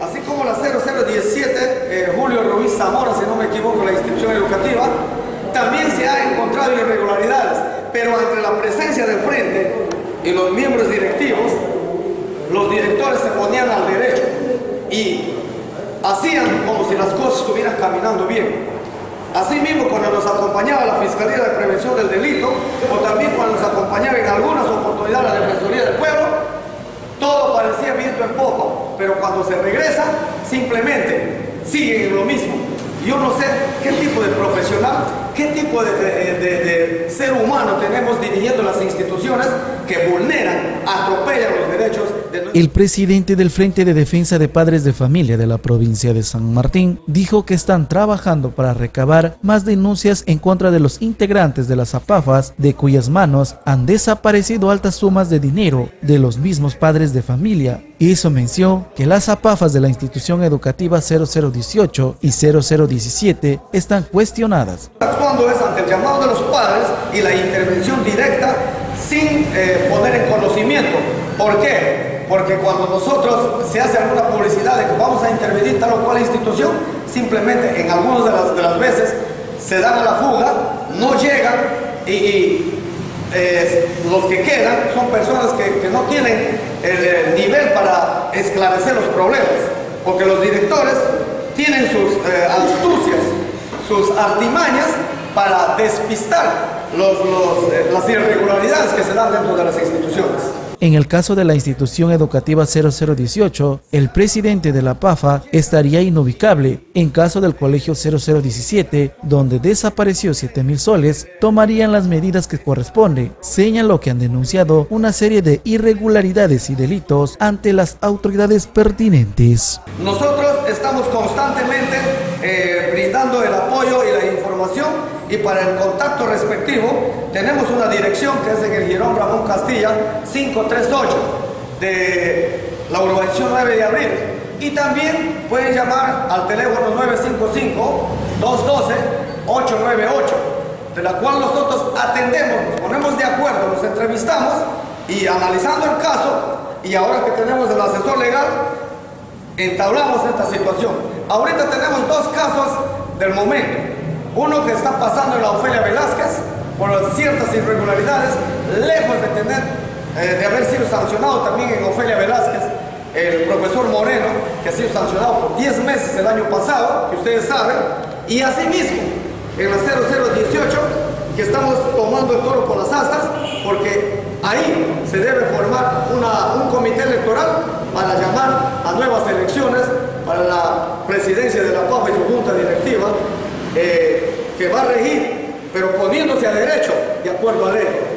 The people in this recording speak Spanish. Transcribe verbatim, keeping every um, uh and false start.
así como la cero cero diecisiete, eh, Julio Ruiz Zamora, si no me equivoco, la institución educativa, también se ha encontrado irregularidades, pero ante la presencia del frente y los miembros directivos, los directores se ponían al derecho y hacían como si las cosas estuvieran caminando bien. Asimismo, cuando nos acompañaba la Fiscalía de Prevención del Delito, o también cuando nos acompañaba en algunas oportunidades la Defensoría del Pueblo, todo parecía viento en popa, pero cuando se regresa, simplemente siguen en lo mismo. Yo no sé qué tipo de profesional, qué tipo de, de, de, de ser humano tenemos dirigiendo las instituciones que vulneran, atropellan los derechos de... El presidente del Frente de Defensa de Padres de Familia de la provincia de San Martín dijo que están trabajando para recabar más denuncias en contra de los integrantes de las APAFAS, de cuyas manos han desaparecido altas sumas de dinero de los mismos padres de familia. Hizo mención que las APAFAS de la institución educativa cero cero dieciocho y cero cero diecisiete están cuestionadas. Actuando es ante el llamado de los padres y la intervención directa sin eh, poner en conocimiento. ¿Por qué? Porque cuando nosotros se hace alguna publicidad de que vamos a intervenir tal o cual institución, simplemente en algunas de las, de las veces se dan a la fuga, no llegan y, y eh, los que quedan son personas que, que no tienen el, el nivel para esclarecer los problemas, porque los directores tienen sus eh, astucias, sus artimañas para despistar los, los, eh, las irregularidades que se dan dentro de las instituciones. En el caso de la institución educativa cero cero dieciocho, el presidente de la PAFA estaría inubicable. En caso del colegio cero cero diecisiete, donde desapareció siete mil soles, tomarían las medidas que corresponden. Señaló que han denunciado una serie de irregularidades y delitos ante las autoridades pertinentes. Nosotros estamos constantemente eh, brindando el apoyo y la información, y para el contacto respectivo tenemos una dirección que es en el Girón Ramón Castilla cinco tres ocho de la urbanización nueve de abril, y también pueden llamar al teléfono nueve cinco cinco, dos uno dos, ocho nueve ocho, de la cual nosotros atendemos, nos ponemos de acuerdo, nos entrevistamos y analizando el caso, y ahora que tenemos el asesor legal entablamos esta situación. Ahorita tenemos dos casos del momento. Uno que está pasando en la Ofelia Velázquez por ciertas irregularidades, lejos de tener, eh, de haber sido sancionado también en Ofelia Velázquez, el profesor Moreno, que ha sido sancionado por diez meses el año pasado, que ustedes saben, y asimismo en la cero cero dieciocho, que estamos tomando el toro por las astas, porque ahí se debe formar una, un comité electoral para llamar a nuevas elecciones para la presidencia de la PAFA y su junta directiva, Eh, que va a regir, pero poniéndose a derecho de acuerdo a ley.